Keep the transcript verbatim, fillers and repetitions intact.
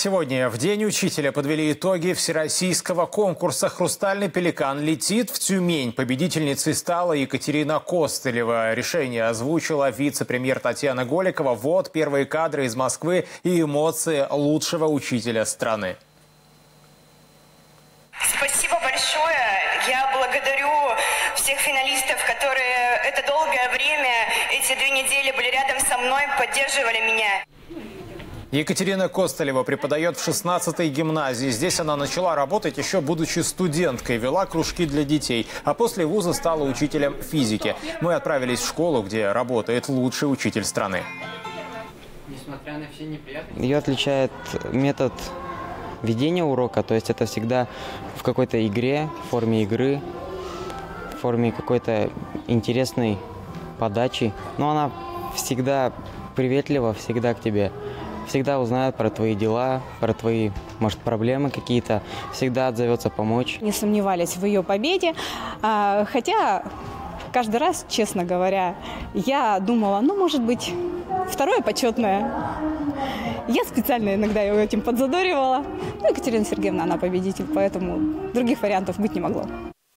Сегодня, в День учителя, подвели итоги всероссийского конкурса «Хрустальный пеликан летит в Тюмень». Победительницей стала Екатерина Костылева. Решение озвучила вице-премьер Татьяна Голикова. Вот первые кадры из Москвы и эмоции лучшего учителя страны. Спасибо большое. Я благодарю всех финалистов, которые это долгое время, эти две недели были рядом со мной, поддерживали меня. Екатерина Костылева преподает в шестнадцатой гимназии. Здесь она начала работать еще будучи студенткой, вела кружки для детей, а после вуза стала учителем физики. Мы отправились в школу, где работает лучший учитель страны. Несмотря на все неприятности. Ее отличает метод ведения урока, то есть это всегда в какой-то игре, в форме игры, в форме какой-то интересной подачи. Но она всегда приветлива, всегда к тебе. Всегда узнает про твои дела, про твои, может, проблемы какие-то. Всегда отзовется помочь. Не сомневались в ее победе, хотя каждый раз, честно говоря, я думала, ну, может быть, второе почетное. Я специально иногда ее этим подзадоривала. Ну, Екатерина Сергеевна, она победитель, поэтому других вариантов быть не могло.